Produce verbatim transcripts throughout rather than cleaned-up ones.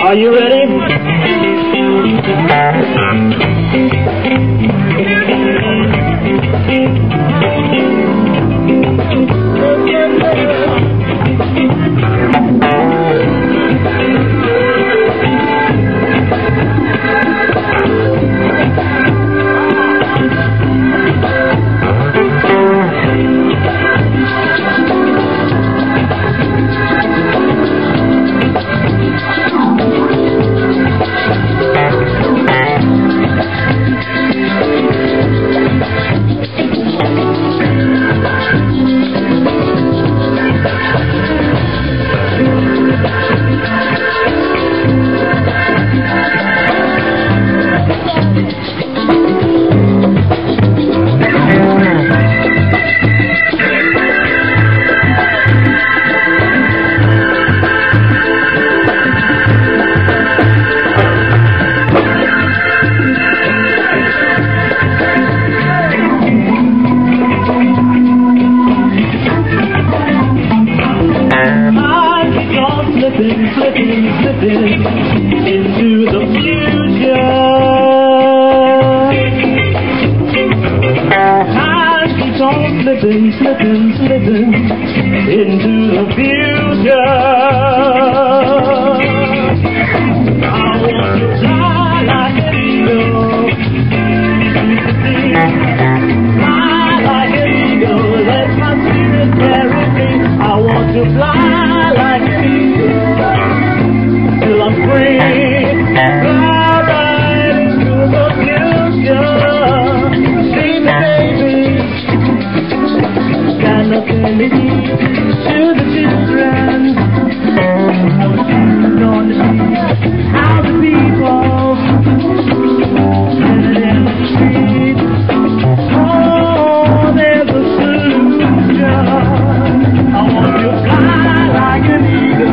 Are you ready? Slipping, slipping, slipping into the future. Time keeps on slipping, slipping, slipping into the future. I want to fly like an eagle, fly like an eagle, let my spirit carry me. I want to fly like an eagle till I'm free, fly right into the future. See me, baby, stand up and lead to the children. You're gonna see how the people living in the street. Oh, there's a solution. I want to fly like an eagle.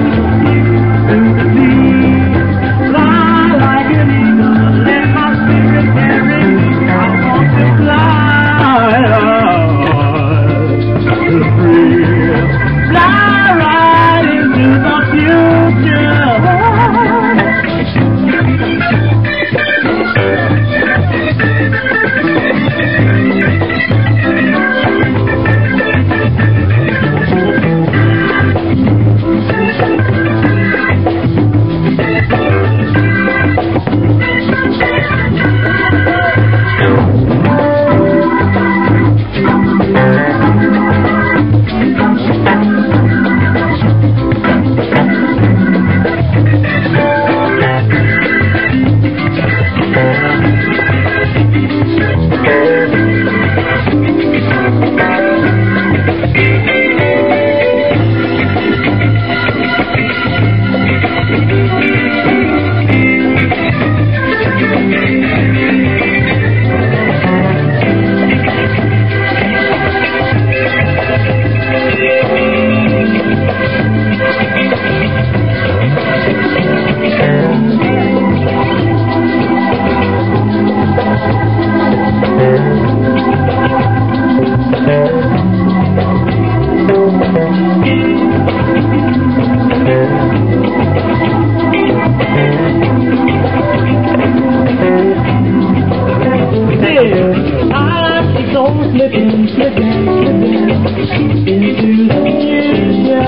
Slipping, slipping, slipping into the future.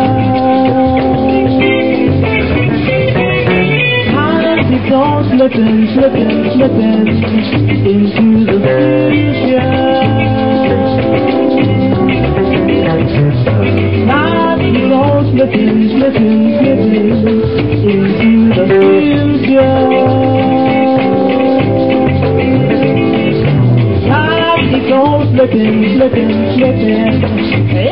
Time keeps on slipping, slipping, slipping into the future. Time keeps on slipping, slipping, slipping into the future. Keep on slipping, slipping, slipping